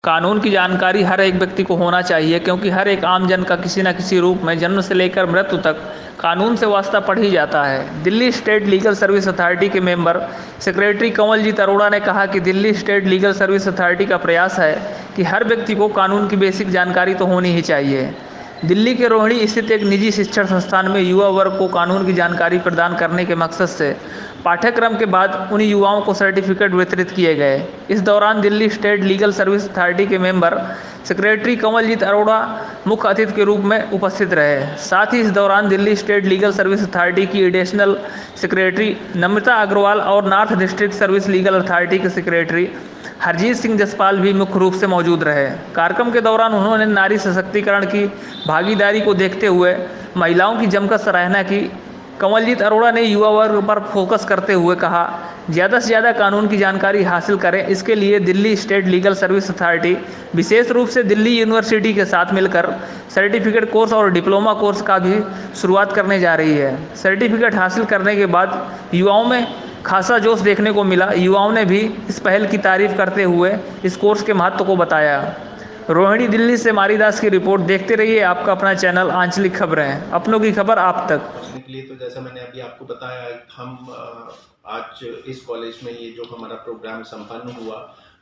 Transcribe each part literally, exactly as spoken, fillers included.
कानून की जानकारी हर एक व्यक्ति को होना चाहिए, क्योंकि हर एक आम जन का किसी न किसी रूप में जन्म से लेकर मृत्यु तक कानून से वास्ता पड़ ही जाता है। Delhi state legal service authority के मेंबर सेक्रेटरी कंवलजीत अरोड़ा ने कहा कि Delhi state legal service authority का प्रयास है कि हर व्यक्ति को कानून की बेसिक जानकारी तो होनी ही चाहिए। दिल्ली के रोहिणी स्थित एक निजी शिक्षण संस्थान में युवा वर्ग को कानून की जानकारी प्रदान करने के मकसद से पाठ्यक्रम के बाद उन युवाओं को सर्टिफिकेट वितरित किए गए। इस दौरान Delhi state legal service authority के मेंबर सेक्रेटरी कंवलजीत अरोड़ा मुख्य अतिथि के रूप में उपस्थित रहे। साथ ही इस दौरान Delhi state legal service authority की एडिशनल सेक्रेटरी नम्रता अग्रवाल और north district service legal authority के सेक्रेटरी हरजीत सिंह जसपाल भी मुख्य रूप से मौजूद रहे। कार्यक्रम के दौरान उन्होंने नारी सशक्तिकरण की भागीदारी को देखते हुए महिलाओं की जमकर सराहना की। कंवलजीत अरोड़ा ने युवा वर्ग पर फोकस करते हुए कहा, ज़्यादा से ज़्यादा कानून की जानकारी हासिल करें। इसके लिए Delhi state legal service authority विशेष रूप से दिल्ली यूनिवर्सिटी के साथ मिलकर सर्टिफिकेट कोर्स और डिप्लोमा कोर्स का भी शुरुआत करने जा रही है। सर्टिफिकेट हासिल करने के बाद युवाओं में खासा जोश देखने को मिला। युवाओं ने भी इस पहल की तारीफ करते हुए इस कोर्स के महत्व को बताया। रोहिणी दिल्ली से मारीदास की रिपोर्ट। देखते रहिए आपका अपना चैनल आंचलिक खबरें, अपनों की खबर आप तक। के लिए तो जैसा मैंने अभी आपको बताया, हम आज इस कॉलेज में ये जो हमारा प्रोग्राम संपन्न हुआ,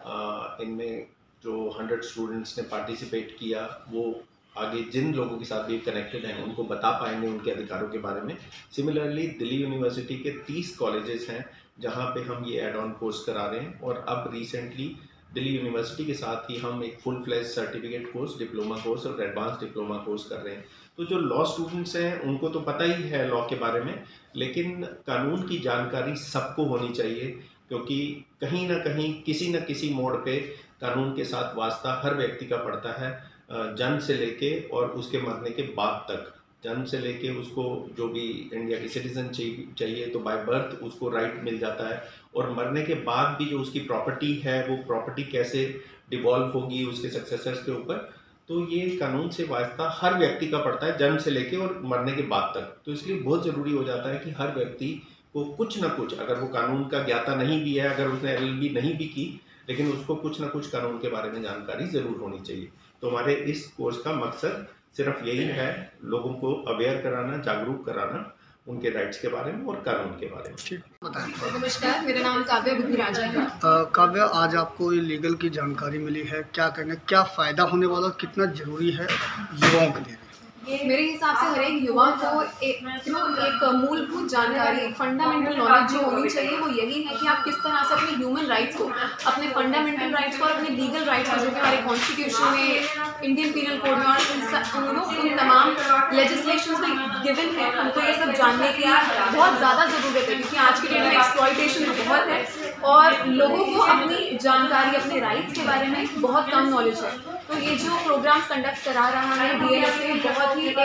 इनमें जो हंड्रेड स्टूडेंट्स ने पार्टिसिपेट किया वो आगे जिन लोगों के साथ भी कनेक्टेड हैं उनको बता पाएंगे उनके अधिकारों के बारे में। सिमिलरली दिल्ली यूनिवर्सिटी के तीस कॉलेजेस हैं जहां पे हम ये एड ऑन कोर्स करा रहे हैं, और अब रिसेंटली दिल्ली यूनिवर्सिटी के साथ ही हम एक full flash certificate course, diploma course और एडवांस डिप्लोमा कोर्स कर रहे हैं। तो जो लॉ स्टूडेंट्स हैं उनको तो पता ही है लॉ के बारे में, लेकिन कानून की जानकारी सबको होनी चाहिए, क्योंकि कहीं ना कहीं किसी न किसी मोड़ पे कानून के साथ वास्ता हर व्यक्ति का पड़ता है, जन्म से लेके और उसके मरने के बाद तक। जन्म से लेके उसको जो भी इंडिया की सिटीजन चाहिए तो बाय बर्थ उसको राइट मिल जाता है, और मरने के बाद भी जो उसकी प्रॉपर्टी है वो प्रॉपर्टी कैसे डिवॉल्व होगी उसके सक्सेसर्स के ऊपर, तो ये कानून से वास्ता हर व्यक्ति का पड़ता है जन्म से लेके और मरने के बाद तक। तो इसलिए बहुत ज़रूरी हो जाता है कि हर व्यक्ति को कुछ ना कुछ, अगर वो कानून का ज्ञाता नहीं भी है, अगर उसने एल एल बी नहीं भी की, लेकिन उसको कुछ ना कुछ कानून के बारे में जानकारी ज़रूर होनी चाहिए। तो हमारे इस कोर्स का मकसद सिर्फ यही है, लोगों को अवेयर कराना, जागरूक कराना उनके राइट्स के बारे में और कानून के बारे में। ठीक, बताएं। नमस्कार, मेरा नाम काव्या बुद्धिराजा है। काव्या, आज आपको ये लीगल की जानकारी मिली है, क्या कहना, क्या फ़ायदा होने वाला, कितना ज़रूरी है युवाओं के लिए? मेरे हिसाब से हर एक युवा को एक एक मूलभूत जानकारी, एक फंडामेंटल नॉलेज जो होनी चाहिए वो यही है कि आप किस तरह से अपने ह्यूमन राइट्स को, अपने फंडामेंटल राइट्स को और अपने लीगल राइट्स को, जो कि हमारे कॉन्स्टिट्यूशन में, इंडियन पीनल कोड में और उन, उन तमाम लेजिस्लेशंस में गिवन है, हमको ये सब जानने की बहुत ज़्यादा ज़रूरत है, क्योंकि आज की डेट में एक्सप्लॉयटेशन बहुत है और लोगों को अपनी जानकारी, अपने राइट्स के बारे में बहुत कम नॉलेज है। तो ये जो प्रोग्राम कंडक्ट करा रहा है डी एल एस ए बहुत ही एक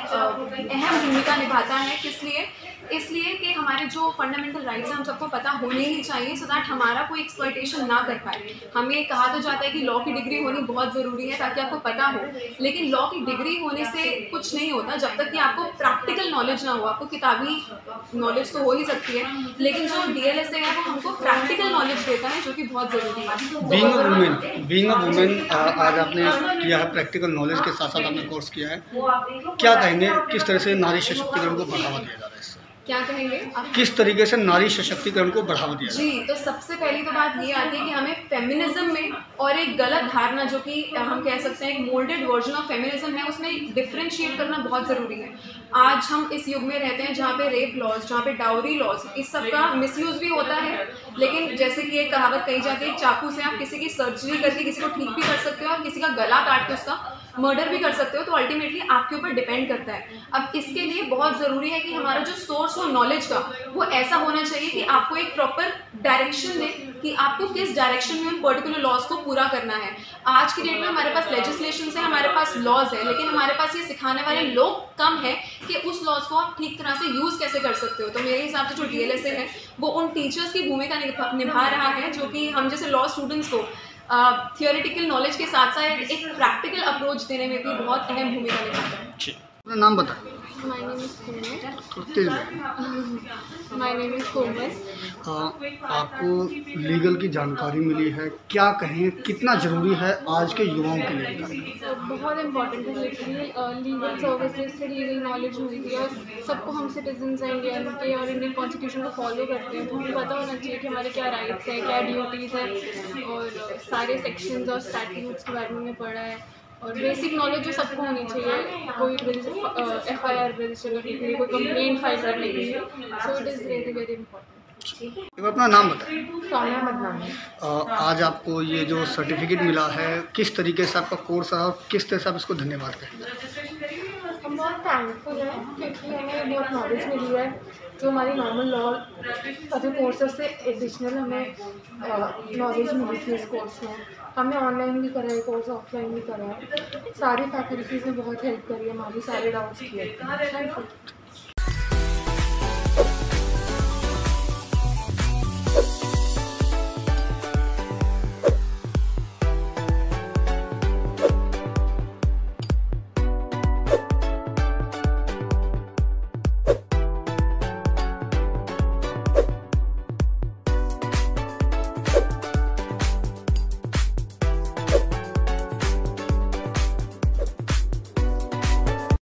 अहम भूमिका निभाता है। किस लिए? इसलिए कि हमारे जो फंडामेंटल राइट्स हैं हम सबको पता होने ही चाहिए, सो दैट हमारा कोई एक्सप्लॉयटेशन ना कर पाए। हमें कहा तो जाता है कि लॉ की डिग्री होनी बहुत ज़रूरी है ताकि आपको पता हो, लेकिन लॉ की डिग्री होने से कुछ नहीं होता जब तक कि आपको प्रैक्टिकल नॉलेज ना हो। आपको किताबी नॉलेज तो हो ही सकती है, लेकिन जो डी एल एस ए है वो हमको प्रैक्टिकल नॉलेज देता है, जो कि बहुत ज़रूरी है। Being a women, being a women आज आपने किया है, प्रैक्टिकल नॉलेज के साथ साथ आपने कोर्स किया है, क्या कहेंगे किस तरह से नारी सशक्तिकरण को बढ़ावा दिया जा रहा है? क्या कहेंगे आप? किस तरीके से नारी सशक्तिकरण को बढ़ावा दिया जी, तो सबसे पहली तो बात ये आती है कि हमें फेमिनिज्म में और एक गलत धारणा, जो कि हम कह सकते हैं एक मोल्डेड वर्जन ऑफ फेमिनिज्म है, उसमें डिफरेंशिएट करना बहुत ज़रूरी है। आज हम इस युग में रहते हैं जहाँ पे रेप लॉज, जहाँ पे डाउरी लॉज, इस सब का मिसयूज़ भी होता है, लेकिन जैसे कि एक कहावत कही जाती है, चाकू से आप किसी की सर्जरी करके किसी को ठीक भी कर सकते हो और किसी का गला काट के उसका मर्डर भी कर सकते हो, तो अल्टीमेटली आपके ऊपर डिपेंड करता है। अब इसके लिए बहुत ज़रूरी है कि हमारा जो सोर्स हो नॉलेज का वो ऐसा होना चाहिए कि आपको एक प्रॉपर डायरेक्शन दे कि आपको किस डायरेक्शन में उन पर्टिकुलर लॉज को पूरा करना है। आज की डेट में हमारे पास लेजिस्लेशन है, हमारे पास लॉज है, लेकिन हमारे पास ये सिखाने वाले लोग कम है कि उस लॉज को आप ठीक तरह से यूज़ कैसे कर सकते हो। तो मेरे हिसाब से जो डी एल एस ए है वो उन टीचर्स की भूमिका निभा रहा है, जो कि हम जैसे लॉ स्टूडेंट्स को थियोरेटिकल नॉलेज के साथ साथ एक प्रैक्टिकल अप्रोच देने में भी बहुत अहम भूमिका निभाता है। अपना नाम बताएं। My name is Komal. थोड़ा तेज बोलें। My name is Komal. हाँ, आपको लीगल की जानकारी मिली है, क्या कहें कितना ज़रूरी है आज के युवाओं के लिए कार्यक्रम? तो बहुत इम्पोर्टेंट है लिटरली लीगल सर्विसेज से लीगल नॉलेज मिलती है और सबको हम सिटीजन्स हैं इंडियन के और इंडियन कॉन्स्टिट्यूशन को फॉलो करते हैं तो हमें पता होना चाहिए कि हमारे क्या राइट्स हैं, क्या ड्यूटीज़ हैं और सारे सेक्शंस और स्टैट्यूट्स के बारे में हमने पढ़ा है और बेसिक नॉलेज जो सबको होनी चाहिए कोई एफ आई आर रजिस्टर करने के लिए, कोई कंप्लेंट फाइल करने के लिए। So it is very very important. एक अपना नाम बताएं। सौम्या मदनानी। अ, आज आपको ये जो सर्टिफिकेट मिला है, किस तरीके से आपका कोर्स रहा और किस तरह से आप इसको धन्यवाद कहेंगे? हम बहुत थैंकफुल हैं क्योंकि हमें बहुत नॉलेज मिली है जो हमारी नॉर्मल लॉ का जो कोर्स है उससे एडिशनल हमें नॉलेज मिली थी इस कोर्स में। हमने ऑनलाइन भी करा है कोर्स, ऑफलाइन भी करा है। सारी फैकल्टीज़ ने बहुत हेल्प करी है, हमारी सारे डाउट्स क्लियर किए। Thank you.